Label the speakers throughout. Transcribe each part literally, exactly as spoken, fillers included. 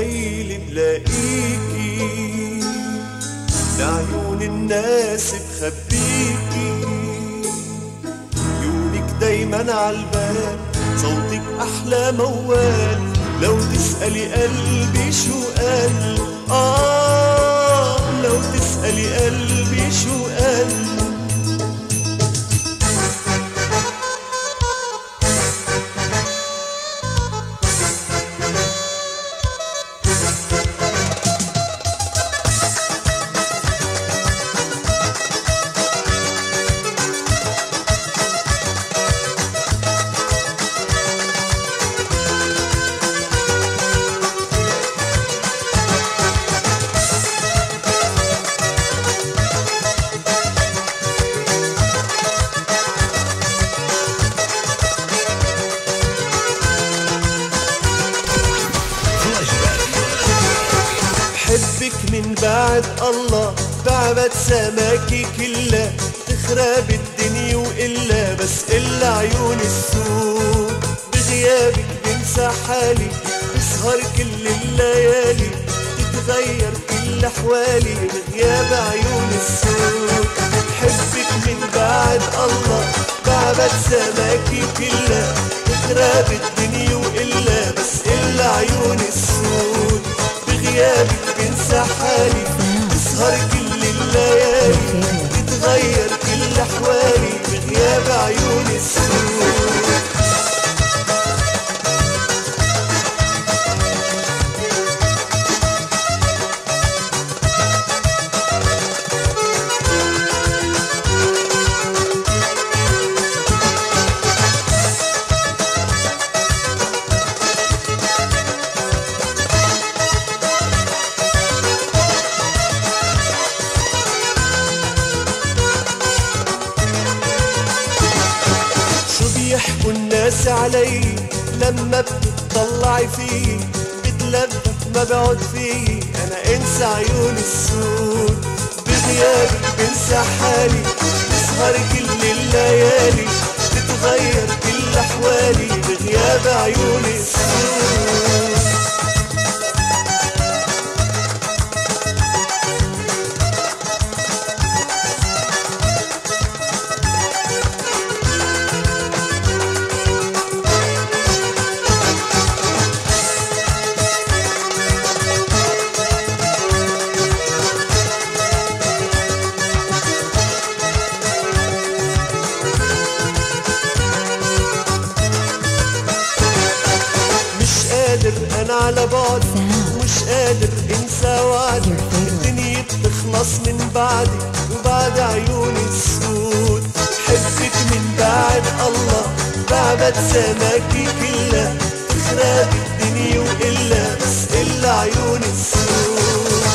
Speaker 1: الليل بلاقيكي لعيون الناس بخبيكي، عيونك دايما عالبال، صوتك أحلى موال، لو تسألي قلبي شو قال، آه لو تسألي قلبي شو قال. بحبك من بعد الله، بعبد سماكي كلها، تخرب الدنيا وإلا بس إلا عيون السود، بغيابك بنسى حالي، بسهر كل الليالي، تتغير كل أحوالي بغياب عيون السود. بحبك من بعد الله، بعبد سماكي كلها، تخرب الدنيا وإلا بس إلا عيون السود، بغيابك بنسى حالي، بسهر كل الليالي، تتغير كل أحوالي بغياب عيون السود. بيحكوا الناس علي لما بتطلعي فيي، بتلبك ما بقعد فيي، انا انسى عيون السود، بغيابك بنسى حالي، بسهر كل الليالي، تتغير كل احوالي بغياب عيون السود. أنا على بعد مش قادر انسى وعدي، الدنيا بتخلص من بعدي وبعد عيوني السود. حبك من بعد الله، بعبد سماكي كلها، تخرب الدنيا وإلا بس إلا عيوني السود.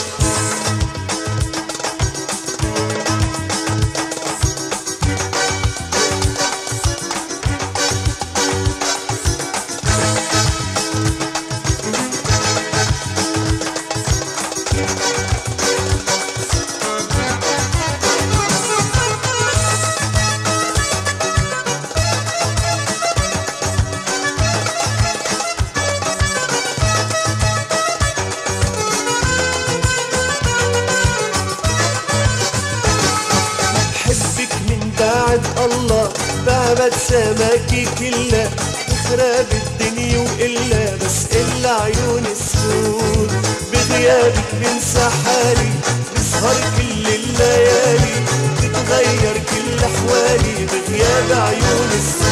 Speaker 1: بعد الله، بعبد سماكي كلها، تخرب الدنيا وإلا بس إلا عيون السود، بغيابك بنسى حالي، بسهر كل الليالي، تتغير كل أحوالي بغياب عيون السود.